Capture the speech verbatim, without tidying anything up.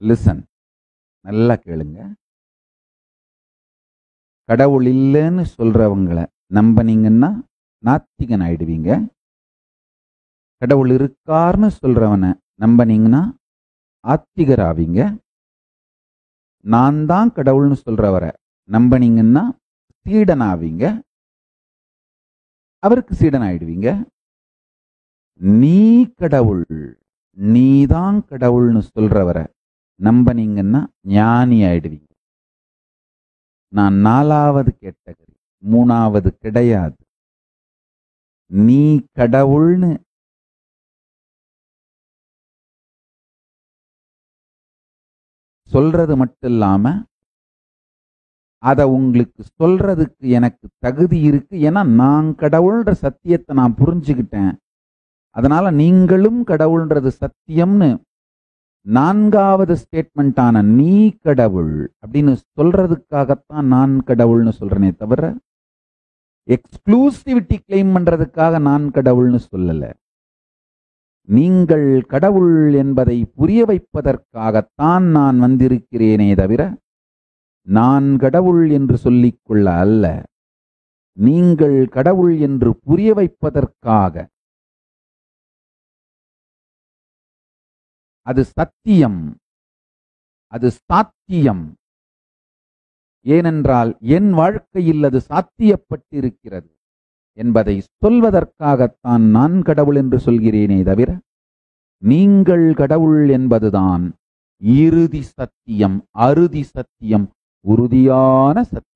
Listen, நல்லா கேளுங்க. கடவுள் இல்லைன்னு சொல்றவங்களை நம்பினீங்கன்னா நாத்திகன் ஆயிடுவீங்க. கடவுள் இருக்கார்னு சொல்றவனை நம்பினீங்கன்னா ஆத்திகர் ஆவீங்க. நான் தான் கடவுள்னு சொல்றவரை நம்பினீங்கன்னா சீடன் ஆவீங்க, அவருக்கு சீடன் ஆயிடுவீங்க. நீ கடவுள், நீதான் கடவுள்னு சொல்றவரை நம்பினீங்கன்னா ஞானி ஆயிடுவீங்க. நான் நாலாவது கேட்டகரி, மூணாவது கிடையாது. நீ கடவுள்னு சொல்றது மட்டும் இல்லாம அதை உங்களுக்கு சொல்றதுக்கு எனக்கு தகுதி இருக்கு. ஏன்னா நான் கடவுள்ன்ற சத்தியத்தை நான் புரிஞ்சுக்கிட்டேன். அதனால நீங்களும் கடவுள்ன்றது சத்தியம்னு நான்காவது ஸ்டேட்மெண்டான நீ கடவுள் அப்படின்னு சொல்றதுக்காகத்தான் நான் கடவுள்னு சொல்றேனே தவிர எக்ஸ்க்ளூசிவிட்டி கிளைம் பண்றதுக்காக நான் கடவுள்னு சொல்லல. நீங்கள் கடவுள் என்பதை புரிய வைப்பதற்காகத்தான் நான் வந்திருக்கிறேனே தவிர நான் கடவுள் என்று சொல்லிக்கொள்ள அல்ல. நீங்கள் கடவுள் என்று புரிய வைப்பதற்காக. அது சத்தியம், அது சாத்தியம். ஏனென்றால் என் வாழ்க்கையில் அது சாத்தியப்பட்டிருக்கிறது என்பதை சொல்வதற்காகத்தான் நான் கடவுள் என்று சொல்கிறேனே தவிர நீங்கள் கடவுள் என்பதுதான் இறுதி சத்தியம், அறுதி சத்தியம், உறுதியான சத்தியம்.